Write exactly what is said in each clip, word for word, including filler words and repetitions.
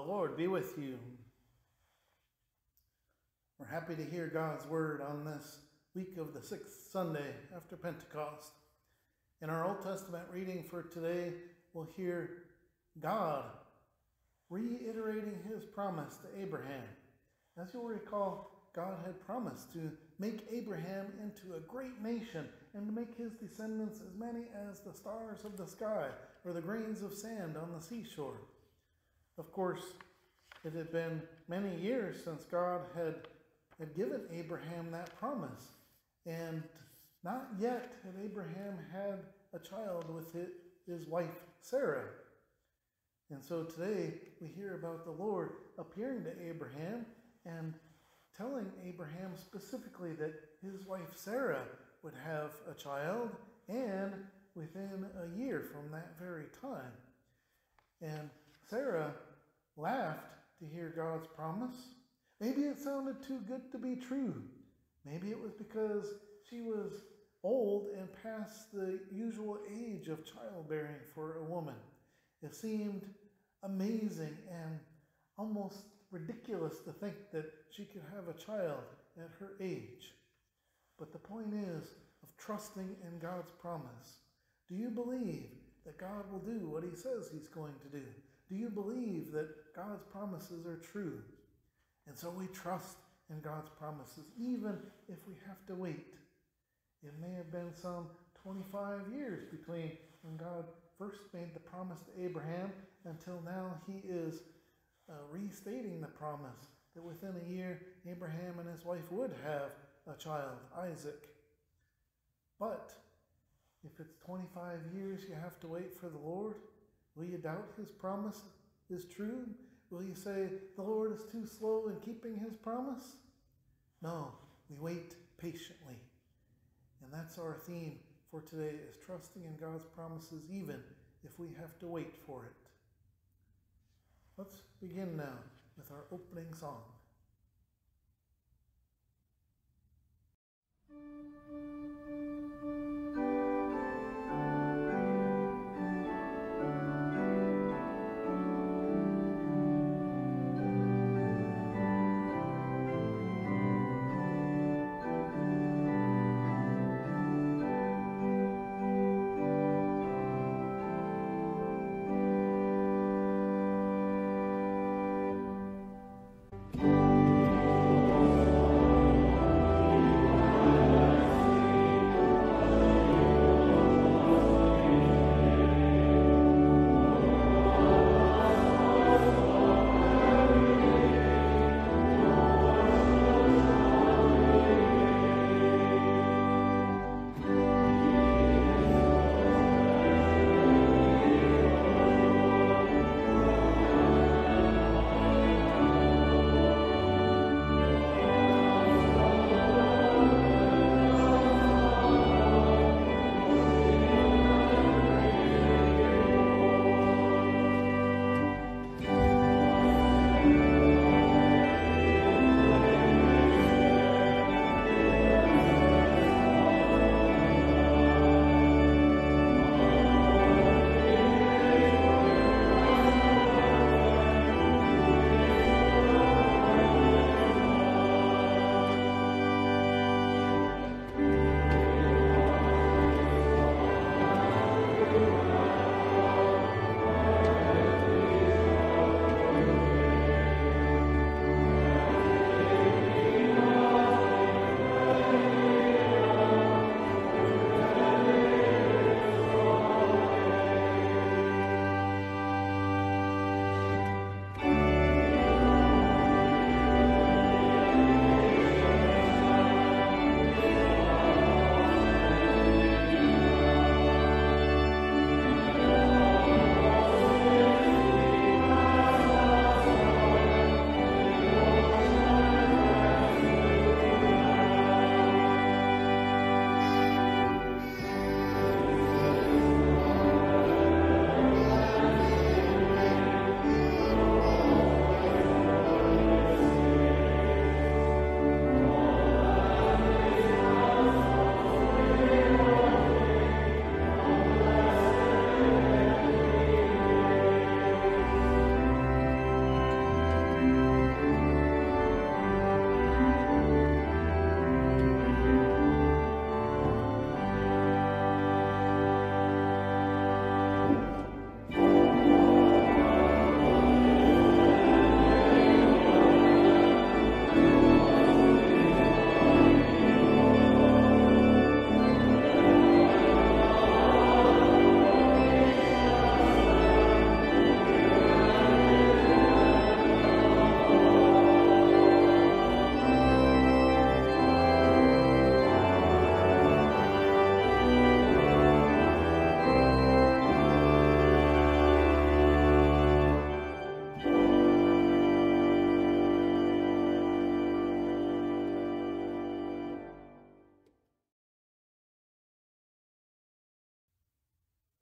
Lord be with you. We're happy to hear God's word on this week of the sixth Sunday after Pentecost. In our Old Testament reading for today, we'll hear God reiterating his promise to Abraham. As you'll recall, God had promised to make Abraham into a great nation and to make his descendants as many as the stars of the sky or the grains of sand on the seashore. Of course, it had been many years since God had, had given Abraham that promise, and not yet had Abraham had a child with his, his wife Sarah. And so today we hear about the Lord appearing to Abraham and telling Abraham specifically that his wife Sarah would have a child, and within a year from that very time. And Sarah laughed to hear God's promise. Maybe it sounded too good to be true. Maybe it was because she was old and past the usual age of childbearing for a woman. It seemed amazing and almost ridiculous to think that she could have a child at her age. But the point is of trusting in God's promise. Do you believe that God will do what he says he's going to do? Do you believe that God's promises are true? And so we trust in God's promises, even if we have to wait. It may have been some twenty-five years between when God first made the promise to Abraham until now he is uh, restating the promise that within a year Abraham and his wife would have a child, Isaac. But if it's twenty-five years you have to wait for the Lord, will you doubt his promise is true? Will you say the Lord is too slow in keeping his promise? No, we wait patiently. And that's our theme for today, is trusting in God's promises even if we have to wait for it. Let's begin now with our opening song. Thank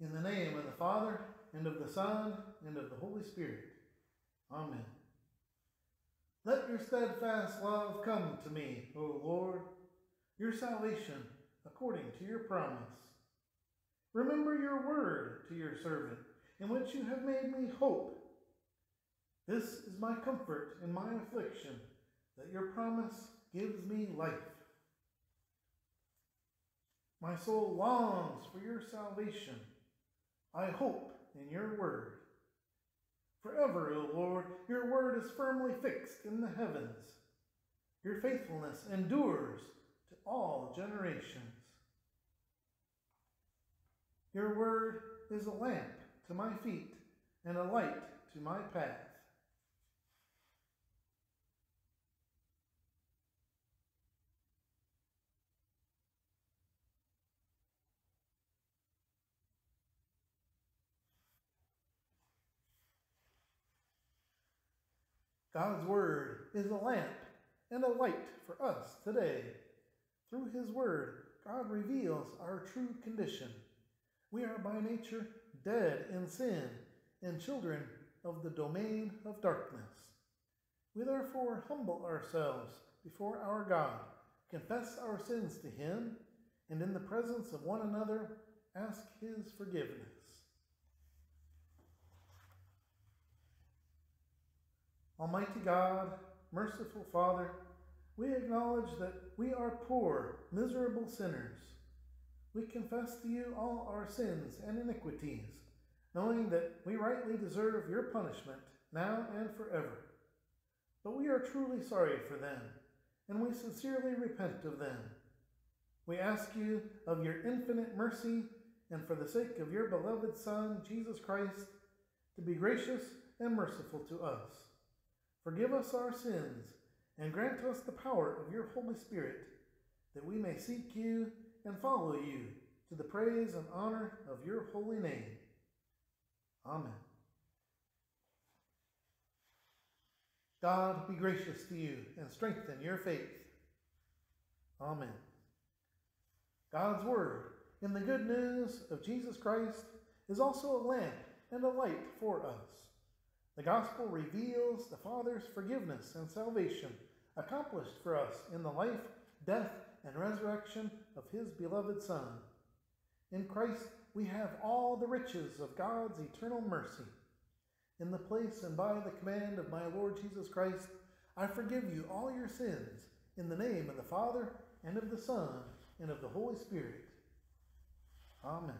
In the name of the Father, and of the Son, and of the Holy Spirit. Amen. Let your steadfast love come to me, O Lord, your salvation according to your promise. Remember your word to your servant, in which you have made me hope. This is my comfort in my affliction, that your promise gives me life. My soul longs for your salvation. I hope in your word. Forever, O Lord, your word is firmly fixed in the heavens. Your faithfulness endures to all generations. Your word is a lamp to my feet and a light to my path. God's word is a lamp and a light for us today. Through his word, God reveals our true condition. We are by nature dead in sin and children of the domain of darkness. We therefore humble ourselves before our God, confess our sins to him, and in the presence of one another, ask his forgiveness. Almighty God, merciful Father, we acknowledge that we are poor, miserable sinners. We confess to you all our sins and iniquities, knowing that we rightly deserve your punishment now and forever. But we are truly sorry for them, and we sincerely repent of them. We ask you of your infinite mercy, and for the sake of your beloved Son, Jesus Christ, to be gracious and merciful to us. Forgive us our sins, and grant us the power of your Holy Spirit, that we may seek you and follow you to the praise and honor of your holy name. Amen. God be gracious to you and strengthen your faith. Amen. God's word in the good news of Jesus Christ is also a lamp and a light for us. The gospel reveals the Father's forgiveness and salvation accomplished for us in the life, death, and resurrection of his beloved Son. In Christ, we have all the riches of God's eternal mercy. In the place and by the command of my Lord Jesus Christ, I forgive you all your sins, in the name of the Father, and of the Son, and of the Holy Spirit. Amen.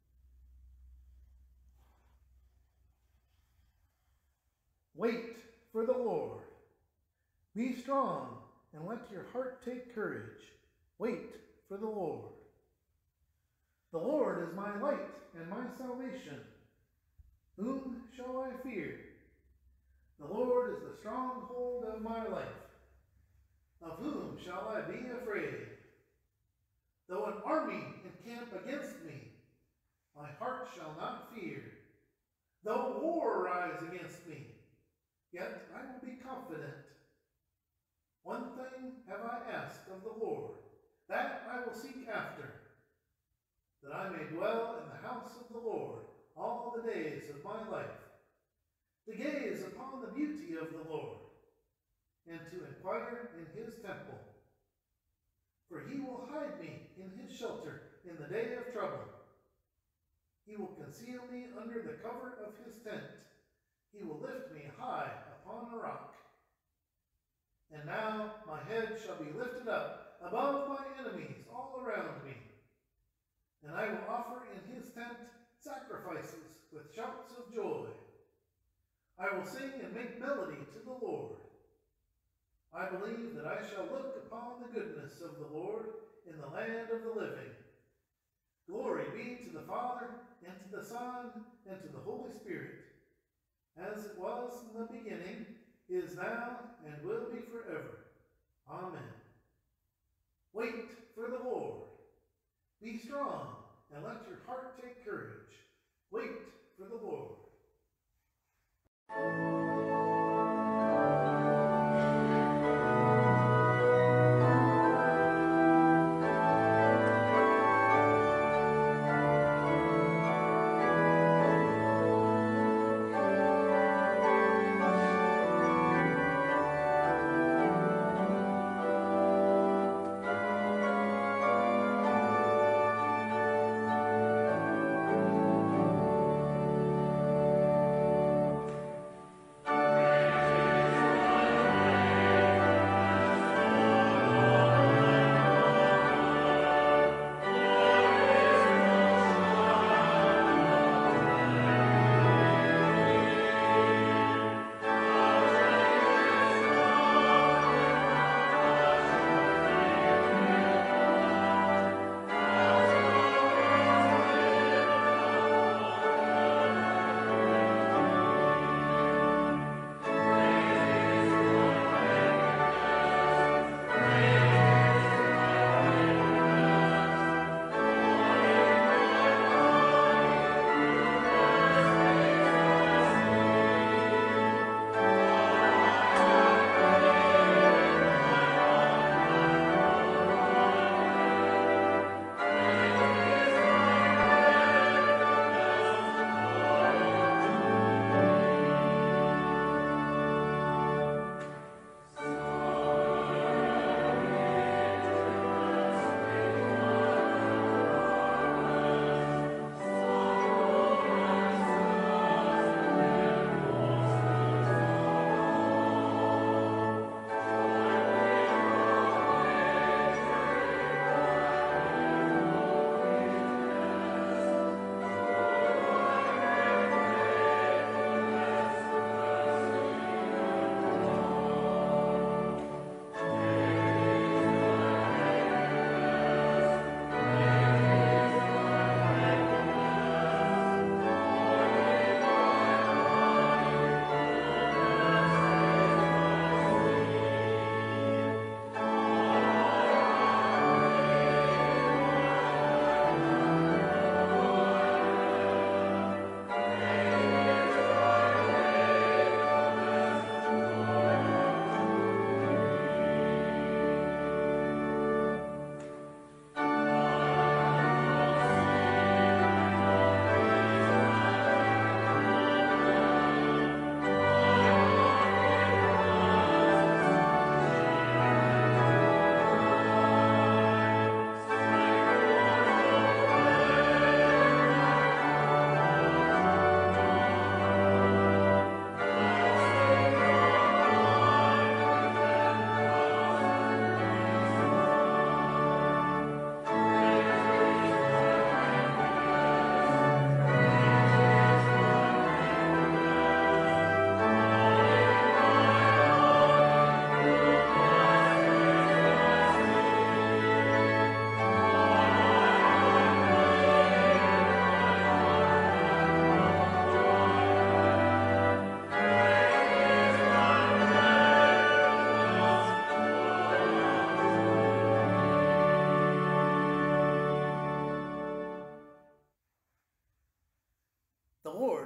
Wait for the Lord. Be strong, and let your heart take courage. Wait for the Lord. The Lord is my light and my salvation. Whom shall I fear? The Lord is the stronghold of my life. Of whom shall I be afraid? Though an army encamp against me, my heart shall not fear. Though war rise against me, yet I will be confident. One thing have I asked of the Lord, that I will seek after, that I may dwell in the house of the Lord all the days of my life, to gaze upon the beauty of the Lord, and to inquire in his temple. For he will hide me in his shelter in the day of trouble. He will conceal me under the cover of his tent. He will lift me high upon a rock. And now my head shall be lifted up above my enemies all around me. And I will offer in his tent sacrifices with shouts of joy. I will sing and make melody to the Lord. I believe that I shall look upon the goodness of the Lord in the land of the living. Glory be to the Father, and to the Son, and to the Holy Spirit, as it was in the beginning, is now, and will be forever. Amen. Wait for the Lord. Be strong, and let your heart take courage. Wait for the Lord.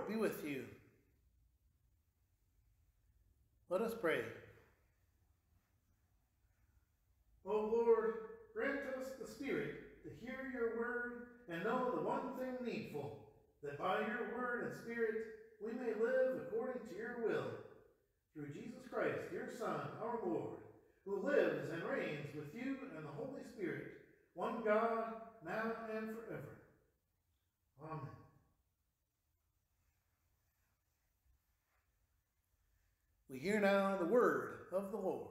be with you. Let us pray. O Lord, grant us the Spirit to hear your word and know the one thing needful, that by your word and Spirit we may live according to your will. Through Jesus Christ, your Son, our Lord, who lives and reigns with you and the Holy Spirit, one God, now and forever. Amen. We hear now the word of the Lord.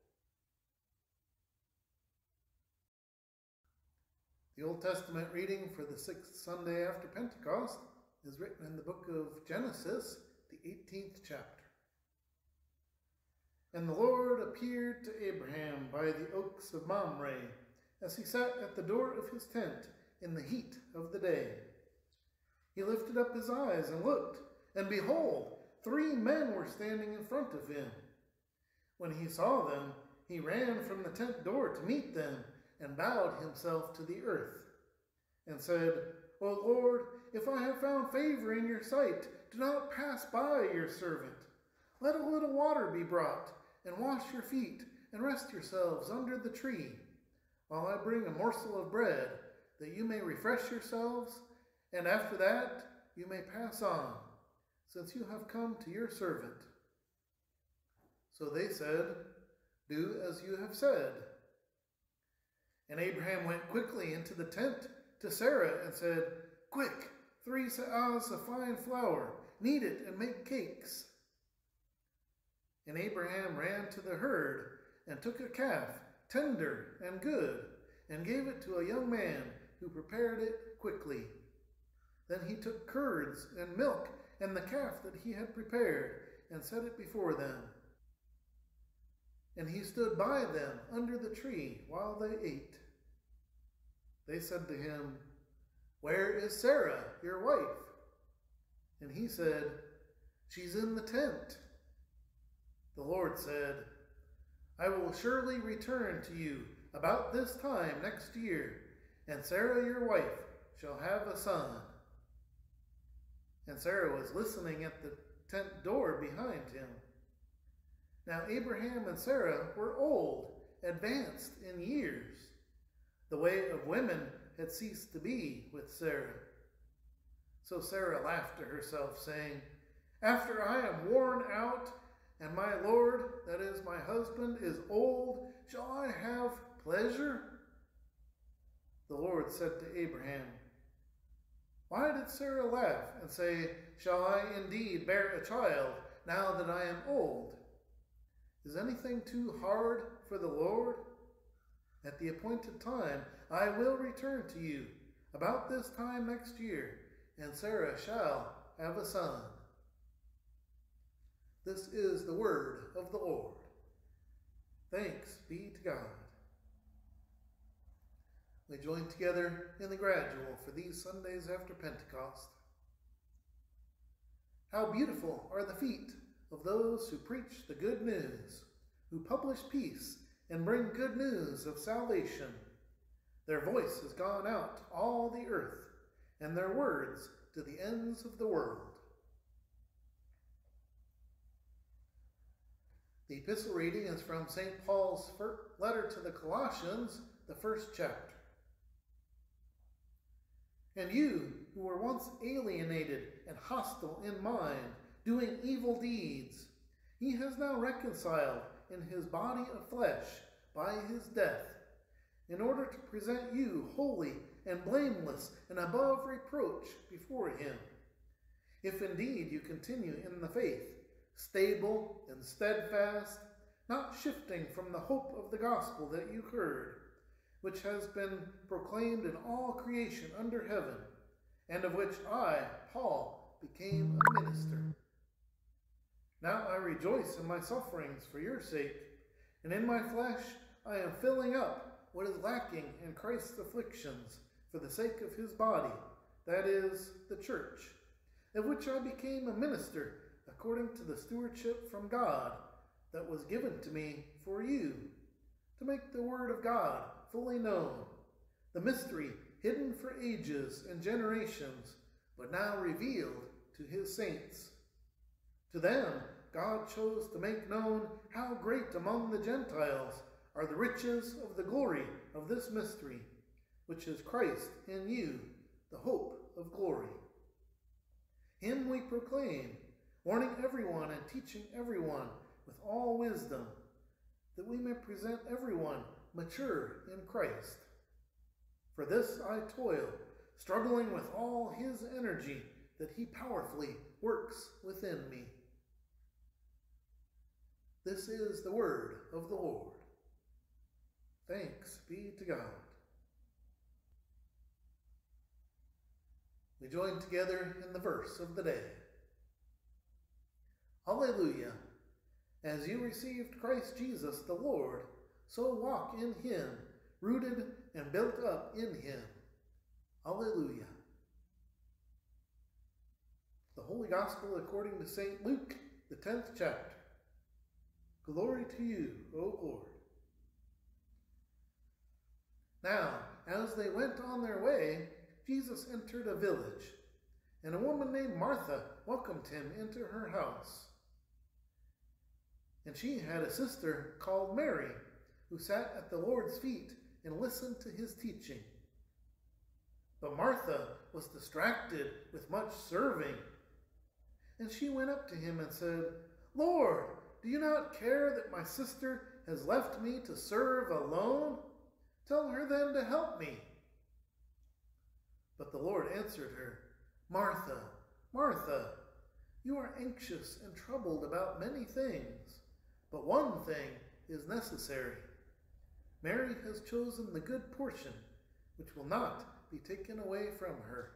The Old Testament reading for the sixth Sunday after Pentecost is written in the book of Genesis, the eighteenth chapter. And the Lord appeared to Abraham by the oaks of Mamre, as he sat at the door of his tent in the heat of the day. He lifted up his eyes and looked, and behold, three men were standing in front of him. When he saw them, he ran from the tent door to meet them, and bowed himself to the earth, and said, O Lord, if I have found favor in your sight, do not pass by your servant. Let a little water be brought, and wash your feet, and rest yourselves under the tree, while I bring a morsel of bread, that you may refresh yourselves, and after that you may pass on, since you have come to your servant. So they said, Do as you have said. And Abraham went quickly into the tent to Sarah and said, Quick, three seahs of fine flour, knead it and make cakes. And Abraham ran to the herd and took a calf, tender and good, and gave it to a young man who prepared it quickly. Then he took curds and milk and the calf that he had prepared and set it before them. And he stood by them under the tree while they ate. They said to him, Where is Sarah, your wife? And he said, She's in the tent. The Lord said, I will surely return to you about this time next year, and Sarah, your wife, shall have a son. And Sarah was listening at the tent door behind him. Now Abraham and Sarah were old, advanced in years. The way of women had ceased to be with Sarah. So Sarah laughed to herself, saying, After I am worn out, and my Lord, that is my husband, is old, shall I have pleasure? The Lord said to Abraham, Why did Sarah laugh and say, Shall I indeed bear a child now that I am old? Is anything too hard for the Lord? At the appointed time I will return to you about this time next year, and Sarah shall have a son. This is the word of the Lord. Thanks be to God. We join together in the gradual for these Sundays after Pentecost. How beautiful are the feet of those who preach the good news, who publish peace and bring good news of salvation. Their voice has gone out to all the earth, and their words to the ends of the world. The epistle reading is from Saint Paul's letter to the Colossians, the first chapter. And you, who were once alienated and hostile in mind, doing evil deeds, he has now reconciled in his body of flesh by his death, in order to present you holy and blameless and above reproach before him. If indeed you continue in the faith, stable and steadfast, not shifting from the hope of the gospel that you heard, which has been proclaimed in all creation under heaven, and of which I, Paul, became a minister. Now I rejoice in my sufferings for your sake, and in my flesh I am filling up what is lacking in Christ's afflictions for the sake of his body, that is, the church, of which I became a minister according to the stewardship from God that was given to me for you, to make the word of God fully known, the mystery hidden for ages and generations, but now revealed to his saints. To them God chose to make known how great among the Gentiles are the riches of the glory of this mystery, which is Christ in you, the hope of glory. Him we proclaim, warning everyone and teaching everyone with all wisdom, that we may present everyone mature in Christ. For this I toil, struggling with all his energy that he powerfully works within me. This is the word of the Lord. Thanks be to God. We join together in the verse of the day. Alleluia. As you received Christ Jesus the Lord, so walk in him, rooted and built up in him. Alleluia. The Holy Gospel according to Saint Luke, the tenth chapter. Glory to you, O Lord. Now, as they went on their way, Jesus entered a village, and a woman named Martha welcomed him into her house. And she had a sister called Mary, who sat at the Lord's feet and listened to his teaching. But Martha was distracted with much serving. And she went up to him and said, Lord, do you not care that my sister has left me to serve alone? Tell her then to help me. But the Lord answered her, Martha, Martha, you are anxious and troubled about many things, but one thing is necessary. Mary has chosen the good portion, which will not be taken away from her.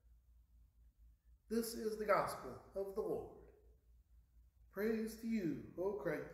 This is the gospel of the Lord. Praise to you, O Christ.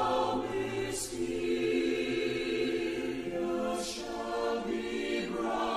Be bright.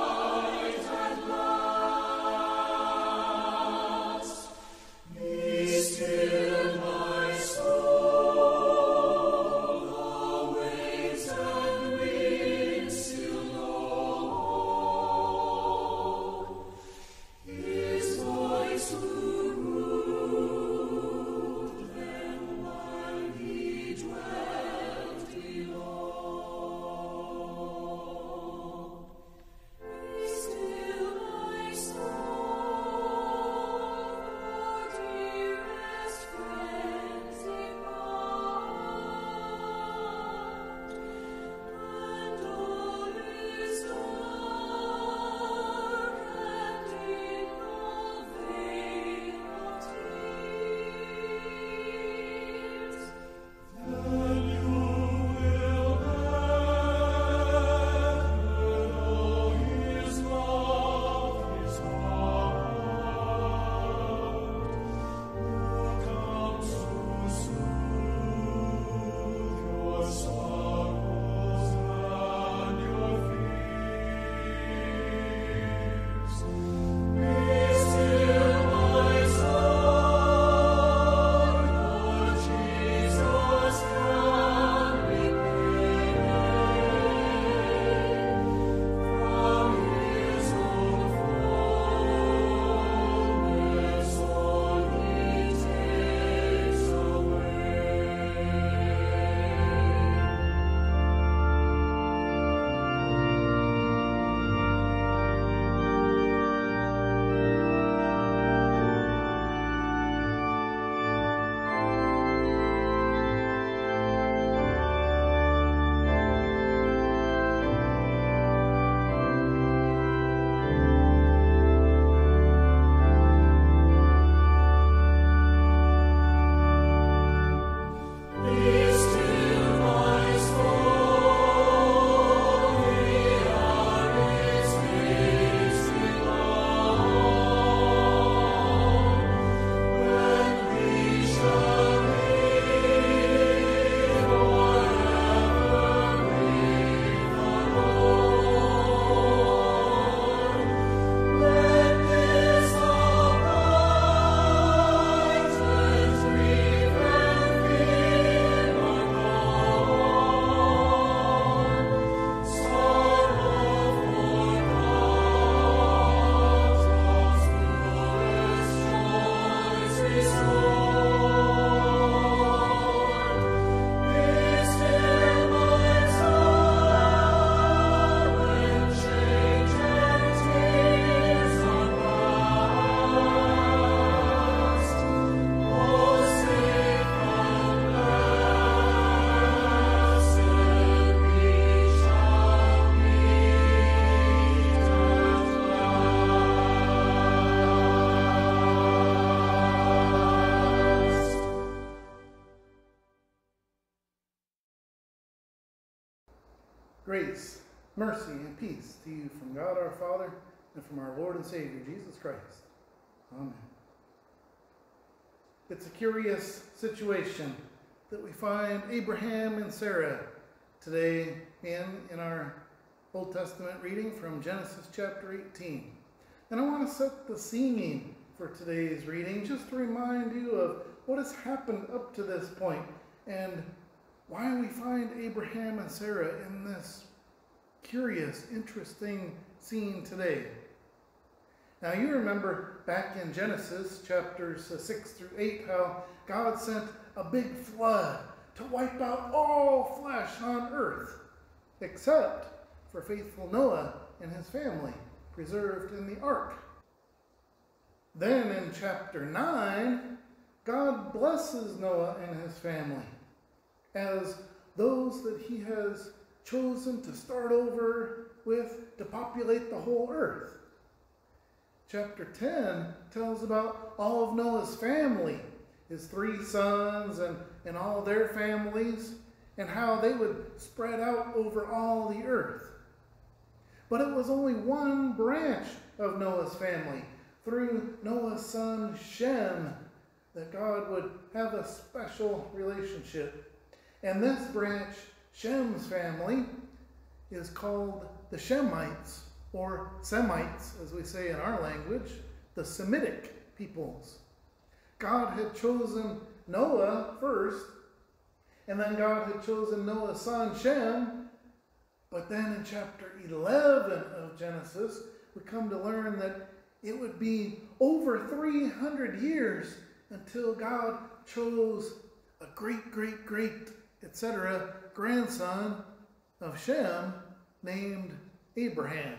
Grace, mercy, and peace to you from God our Father and from our Lord and Savior, Jesus Christ. Amen. It's a curious situation that we find Abraham and Sarah today in, in our Old Testament reading from Genesis chapter eighteen. And I want to set the scene for today's reading just to remind you of what has happened up to this point and why we find Abraham and Sarah in this curious, interesting scene today. Now you remember back in Genesis chapters six through eight how God sent a big flood to wipe out all flesh on earth, except for faithful Noah and his family, preserved in the ark. Then in chapter nine, God blesses Noah and his family as those that he has chosen to start over with to populate the whole earth. Chapter ten tells about all of Noah's family, his three sons and, and all their families, and how they would spread out over all the earth. But it was only one branch of Noah's family, through Noah's son Shem, that God would have a special relationship. And this branch, Shem's family, is called the Shemites, or Semites, as we say in our language, the Semitic peoples. God had chosen Noah first, and then God had chosen Noah's son Shem. But then in chapter eleven of Genesis, we come to learn that it would be over three hundred years until God chose a great, great, great, et cetera grandson of Shem named Abraham.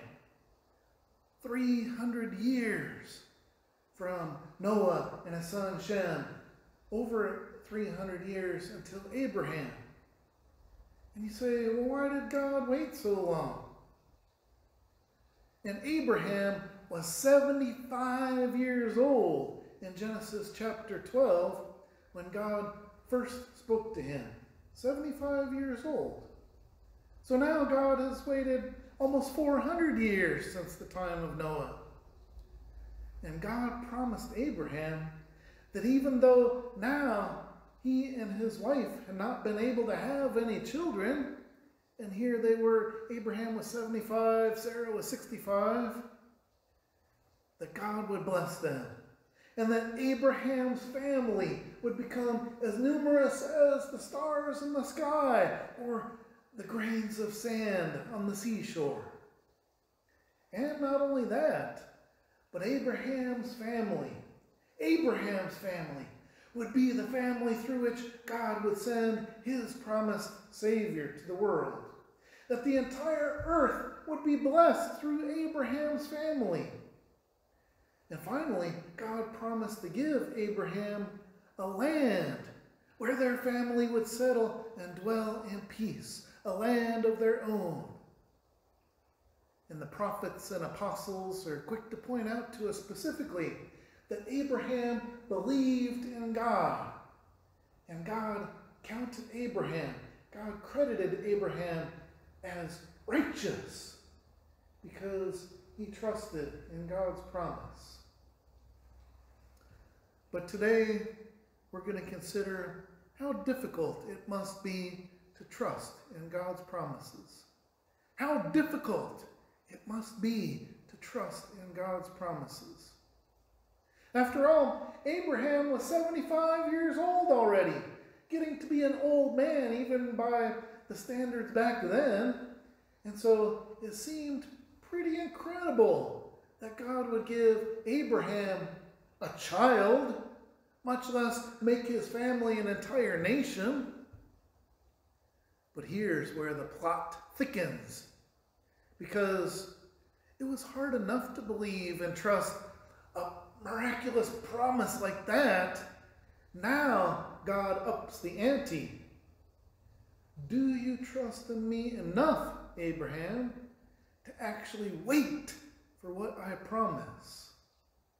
three hundred years from Noah and his son Shem, over three hundred years until Abraham. And you say, well, why did God wait so long? And Abraham was seventy-five years old in Genesis chapter twelve when God first spoke to him. seventy-five years old. So now God has waited almost four hundred years since the time of Noah. And God promised Abraham that even though now he and his wife had not been able to have any children, and here they were, Abraham was seventy-five, Sarah was sixty-five, that God would bless them. And that Abraham's family would become as numerous as the stars in the sky or the grains of sand on the seashore. And not only that, but Abraham's family, Abraham's family would be the family through which God would send his promised Savior to the world. That the entire earth would be blessed through Abraham's family. And finally, God promised to give Abraham a land where their family would settle and dwell in peace, a land of their own. And the prophets and apostles are quick to point out to us specifically that Abraham believed in God. And God counted Abraham, God credited Abraham as righteous because he trusted in God's promise. But today, we're going to consider how difficult it must be to trust in God's promises. How difficult it must be to trust in God's promises. After all, Abraham was seventy-five years old already, getting to be an old man even by the standards back then. And so it seemed pretty incredible that God would give Abraham a child, much less make his family an entire nation. But here's where the plot thickens, because it was hard enough to believe and trust a miraculous promise like that. Now God ups the ante. Do you trust in me enough, Abraham, to actually wait for what I promise?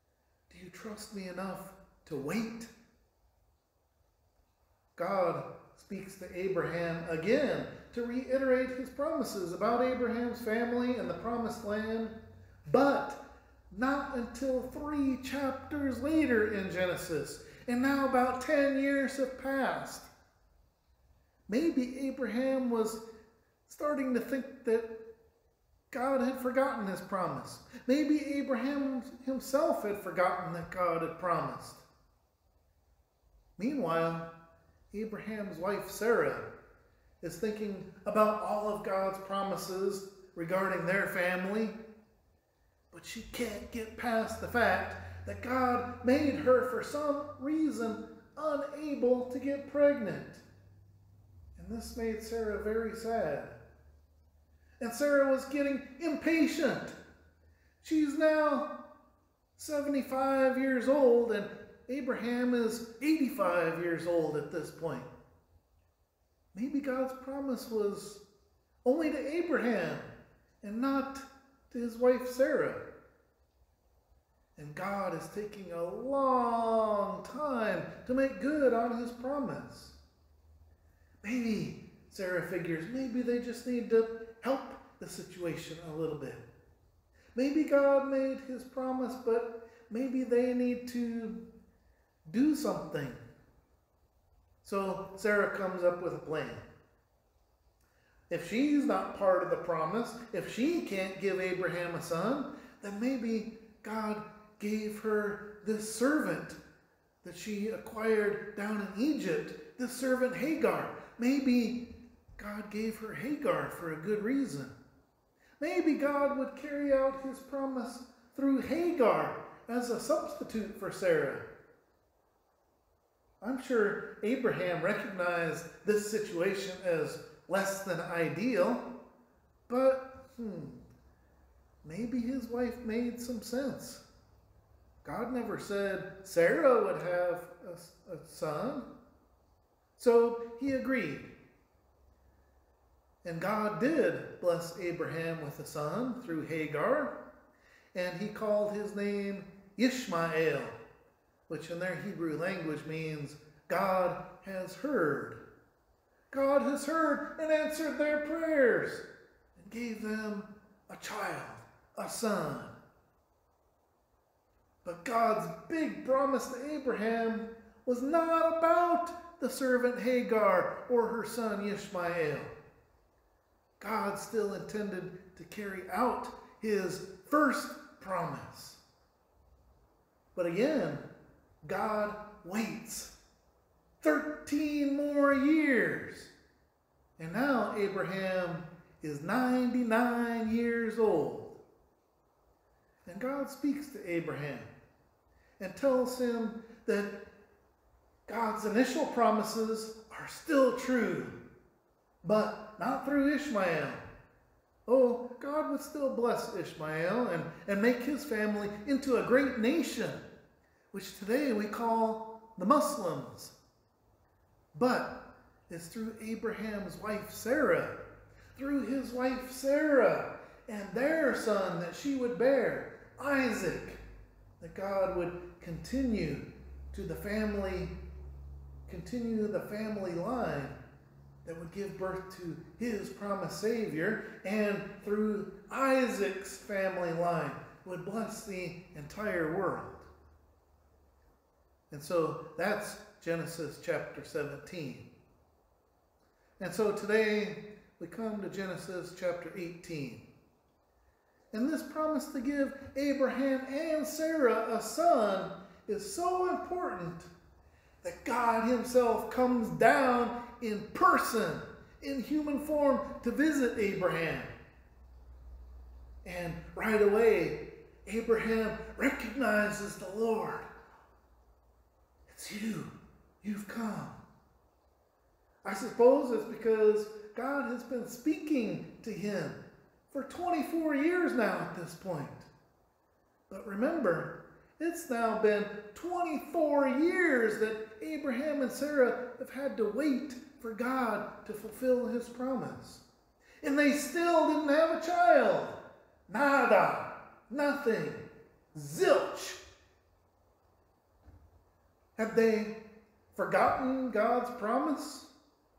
Do you trust me enough to wait? God speaks to Abraham again to reiterate his promises about Abraham's family and the promised land, but not until three chapters later in Genesis, and now about ten years have passed. Maybe Abraham was starting to think that God had forgotten his promise. Maybe Abraham himself had forgotten that God had promised. Meanwhile, Abraham's wife Sarah is thinking about all of God's promises regarding their family, but she can't get past the fact that God made her for some reason unable to get pregnant. And this made Sarah very sad. And Sarah was getting impatient. She's now seventy-five years old, and Abraham is eighty-five years old at this point. Maybe God's promise was only to Abraham and not to his wife Sarah. And God is taking a long time to make good on his promise. Maybe Sarah figures maybe they just need to help the situation a little bit. Maybe God made his promise, but maybe they need to do something. So Sarah comes up with a plan. If she's not part of the promise, if she can't give Abraham a son, then maybe God gave her this servant that she acquired down in Egypt, this servant Hagar. Maybe God gave her Hagar for a good reason. Maybe God would carry out his promise through Hagar as a substitute for Sarah. I'm sure Abraham recognized this situation as less than ideal, but hmm, maybe his wife made some sense. God never said Sarah would have a, a son, so he agreed. And God did bless Abraham with a son through Hagar, and he called his name Ishmael, which in their Hebrew language means God has heard. God has heard and answered their prayers and gave them a child, a son. But God's big promise to Abraham was not about the servant Hagar or her son Ishmael. God still intended to carry out his first promise. But again, God waits thirteen more years. And now Abraham is ninety-nine years old. And God speaks to Abraham and tells him that God's initial promises are still true, but not through Ishmael. Oh, God would still bless Ishmael and, and make his family into a great nation, which today we call the Muslims. But it's through Abraham's wife Sarah, through his wife Sarah and their son that she would bear, Isaac, that God would continue to the family, continue the family line that would give birth to his promised Savior, and through Isaac's family line would bless the entire world. And so that's Genesis chapter seventeen. And so today we come to Genesis chapter eighteen. And this promise to give Abraham and Sarah a son is so important that God himself comes down in person, in human form, to visit Abraham. And right away, Abraham recognizes the Lord. It's you. You've come. I suppose it's because God has been speaking to him for twenty-four years now at this point. But remember, it's now been twenty-four years that Abraham and Sarah have had to wait for God to fulfill his promise. And they still didn't have a child. Nada. Nothing. Zilch. Had they forgotten God's promise?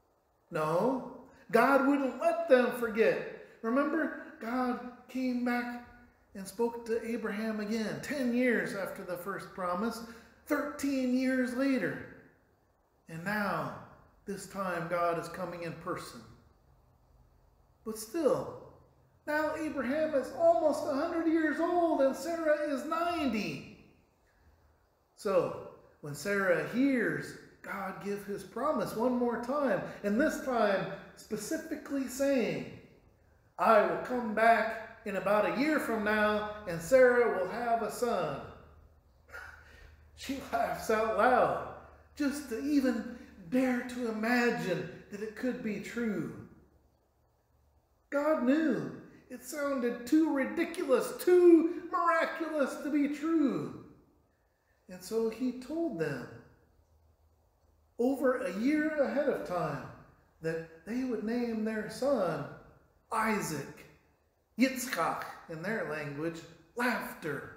No, God wouldn't let them forget. Remember, God came back and spoke to Abraham again, ten years after the first promise, thirteen years later. And now, this time, God is coming in person. But still, now Abraham is almost one hundred years old and Sarah is ninety. So, when Sarah hears God give his promise one more time, and this time specifically saying, I will come back in about a year from now and Sarah will have a son. She laughs out loud just to even dare to imagine that it could be true. God knew it sounded too ridiculous, too miraculous to be true. And so he told them over a year ahead of time that they would name their son Isaac, Yitzchak in their language, laughter.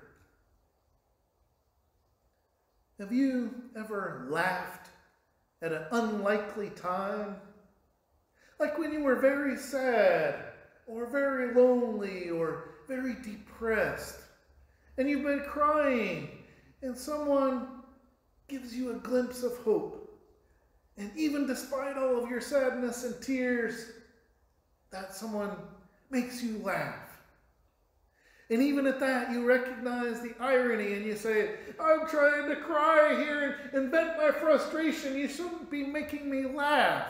Have you ever laughed at an unlikely time? Like when you were very sad or very lonely or very depressed and you've been crying and someone gives you a glimpse of hope. And even despite all of your sadness and tears, that someone makes you laugh. And even at that, you recognize the irony and you say, I'm trying to cry here and, and vent my frustration. You shouldn't be making me laugh.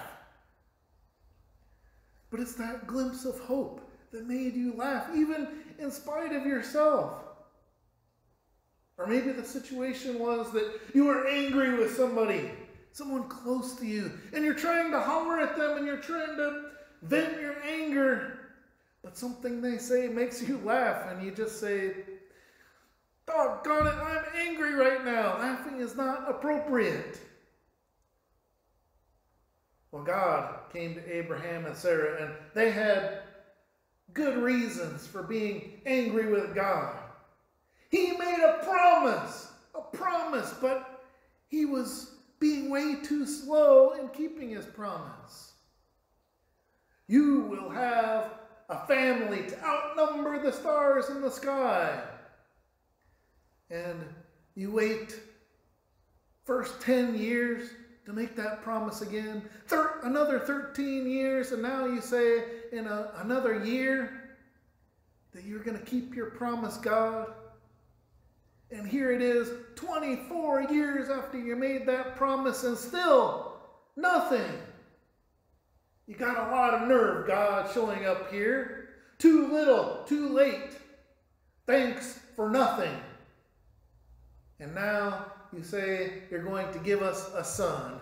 But it's that glimpse of hope that made you laugh, even in spite of yourself. Or maybe the situation was that you were angry with somebody, someone close to you, and you're trying to holler at them and you're trying to vent your anger. But something they say makes you laugh and you just say, doggone it, I'm angry right now. Laughing is not appropriate. Well, God came to Abraham and Sarah and they had good reasons for being angry with God. He made a promise, a promise, but he was being way too slow in keeping his promise. You will have a family to outnumber the stars in the sky. And you wait first ten years to make that promise again. Thir- another thirteen years, and now you say in a, another year that you're going to keep your promise, God. And here it is, twenty-four years after you made that promise, and still nothing. You got a lot of nerve, God, showing up here. Too little, too late. Thanks for nothing. And now you say you're going to give us a son.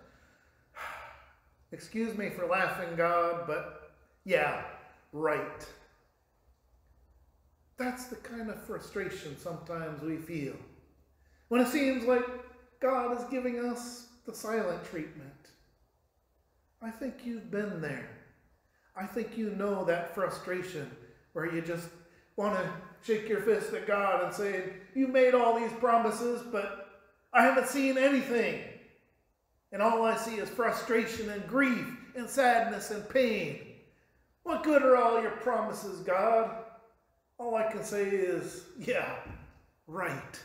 Excuse me for laughing, God, but yeah, right. That's the kind of frustration sometimes we feel when it seems like God is giving us the silent treatment. I think you've been there. I think you know that frustration where you just want to shake your fist at God and say, you made all these promises, but I haven't seen anything. And all I see is frustration and grief and sadness and pain. What good are all your promises, God? All I can say is, yeah, right.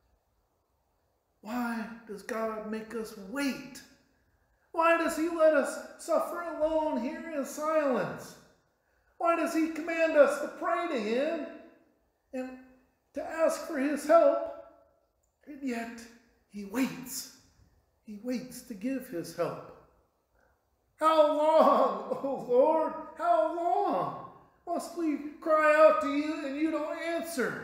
Why does God make us wait? Why does he let us suffer alone here in silence? Why does he command us to pray to him and to ask for his help? And yet he waits. He waits to give his help. How long, oh Lord, how long must we cry out to you and you don't answer?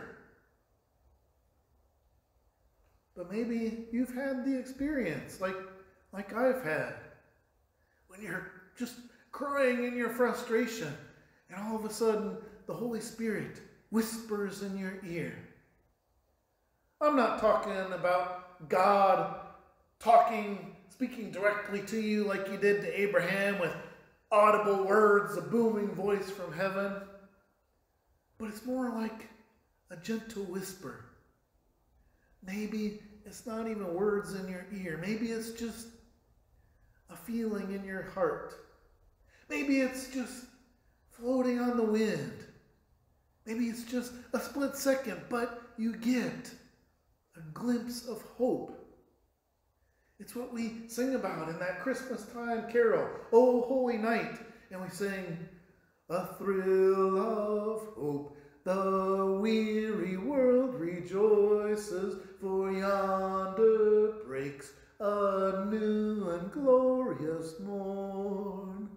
But maybe you've had the experience like like I've had, when you're just crying in your frustration, and all of a sudden the Holy Spirit whispers in your ear. I'm not talking about God talking, speaking directly to you like you did to Abraham with audible words, a booming voice from heaven, but it's more like a gentle whisper. Maybe it's not even words in your ear. Maybe it's just a feeling in your heart Maybe it's just floating on the wind. Maybe it's just a split second, but you get a glimpse of hope. It's what we sing about in that Christmas time carol, "O Holy Night." And we sing, "A thrill of hope, the weary world rejoices, for yonder breaks a new and glorious morn."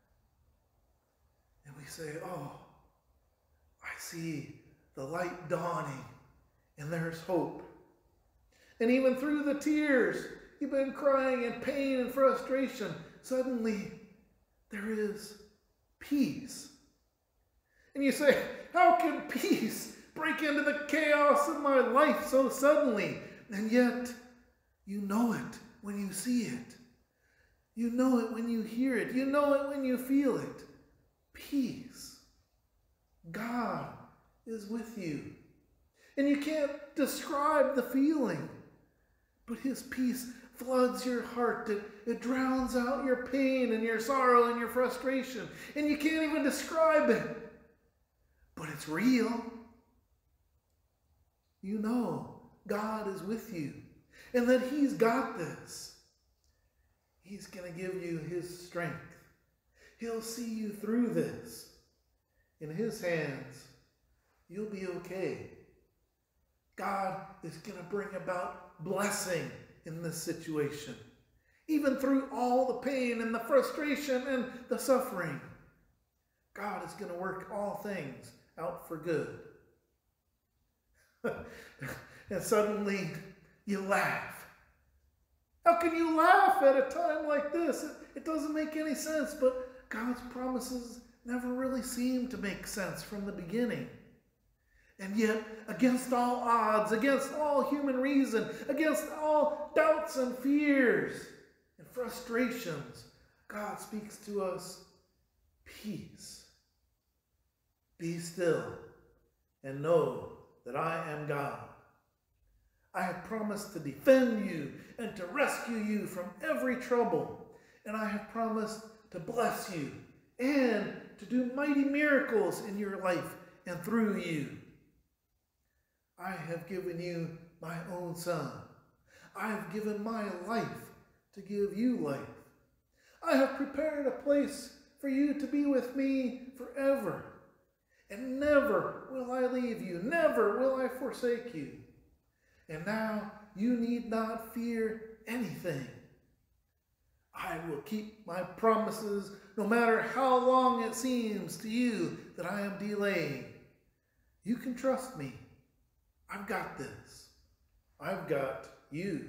And we say, "Oh, I see the light dawning, and there's hope." And even through the tears you've been crying in pain and frustration, suddenly there is peace. And you say, "How can peace break into the chaos of my life so suddenly?" And yet, you know it when you see it. You know it when you hear it. You know it when you feel it. Peace. God is with you. And you can't describe the feeling, but His peace floods your heart. It, it drowns out your pain and your sorrow and your frustration. And you can't even describe it. But it's real. You know God is with you and that He's got this. He's going to give you His strength. He'll see you through this. In His hands, you'll be okay. God is going to bring about blessing in this situation, even through all the pain and the frustration and the suffering. God is going to work all things out for good. And suddenly you laugh. How can you laugh at a time like this? It, it doesn't make any sense, but God's promises never really seem to make sense from the beginning. And yet, against all odds, against all human reason, against all doubts and fears and frustrations, God speaks to us peace. Be still and know that I am God. I have promised to defend you and to rescue you from every trouble. And I have promised to bless you and to do mighty miracles in your life and through you. I have given you my own Son. I have given my life to give you life. I have prepared a place for you to be with me forever. And never will I leave you. Never will I forsake you. And now you need not fear anything. I will keep my promises no matter how long it seems to you that I am delaying. You can trust me. I've got this. I've got you.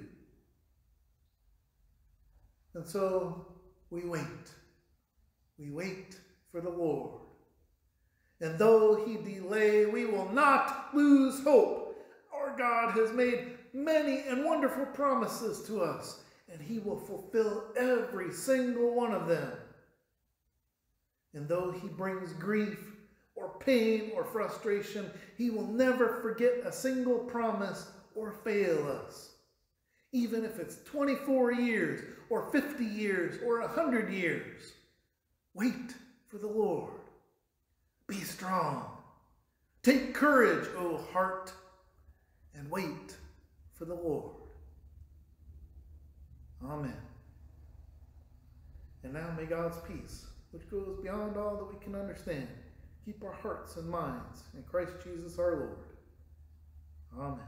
And so we wait. We wait for the Lord. And though He delay, we will not lose hope. Our God has made many and wonderful promises to us, and He will fulfill every single one of them. And though He brings grief or pain or frustration, He will never forget a single promise or fail us. Even if it's twenty-four years or fifty years or one hundred years, wait for the Lord. Be strong. Take courage, O heart, and wait for the Lord. Amen. And now may God's peace, which goes beyond all that we can understand, keep our hearts and minds in Christ Jesus our Lord. Amen.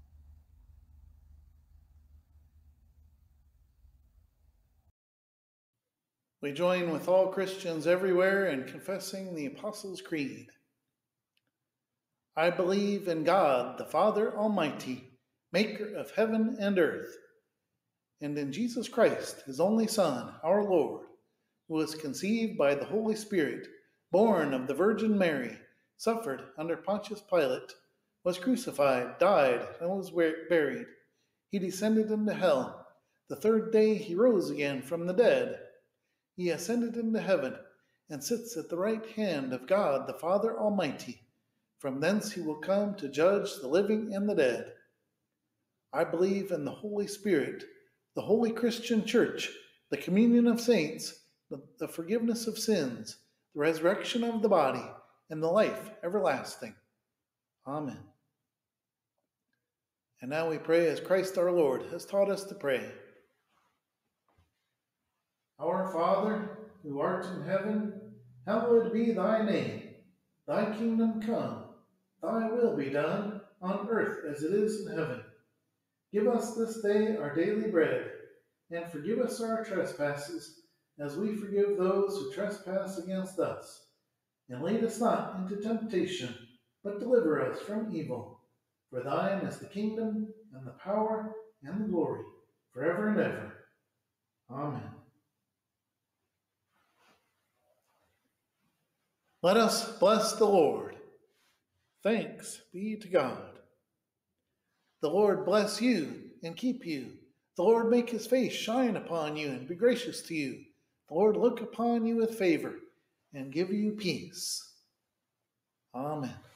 We join with all Christians everywhere in confessing the Apostles' Creed. I believe in God, the Father Almighty, maker of heaven and earth, and in Jesus Christ, His only Son, our Lord, who was conceived by the Holy Spirit, born of the Virgin Mary, suffered under Pontius Pilate, was crucified, died, and was buried. He descended into hell. The third day He rose again from the dead. He ascended into heaven and sits at the right hand of God the Father Almighty. From thence He will come to judge the living and the dead. I believe in the Holy Spirit, the holy Christian Church, the communion of saints, the, the forgiveness of sins, the resurrection of the body, and the life everlasting. Amen. And now we pray as Christ our Lord has taught us to pray. Our Father, who art in heaven, hallowed be thy name. Thy kingdom come, thy will be done, on earth as it is in heaven. Give us this day our daily bread, and forgive us our trespasses, as we forgive those who trespass against us. And lead us not into temptation, but deliver us from evil. For thine is the kingdom, and the power, and the glory, forever and ever. Amen. Let us bless the Lord. Thanks be to God. The Lord bless you and keep you. The Lord make his face shine upon you and be gracious to you. The Lord look upon you with favor and give you peace. Amen.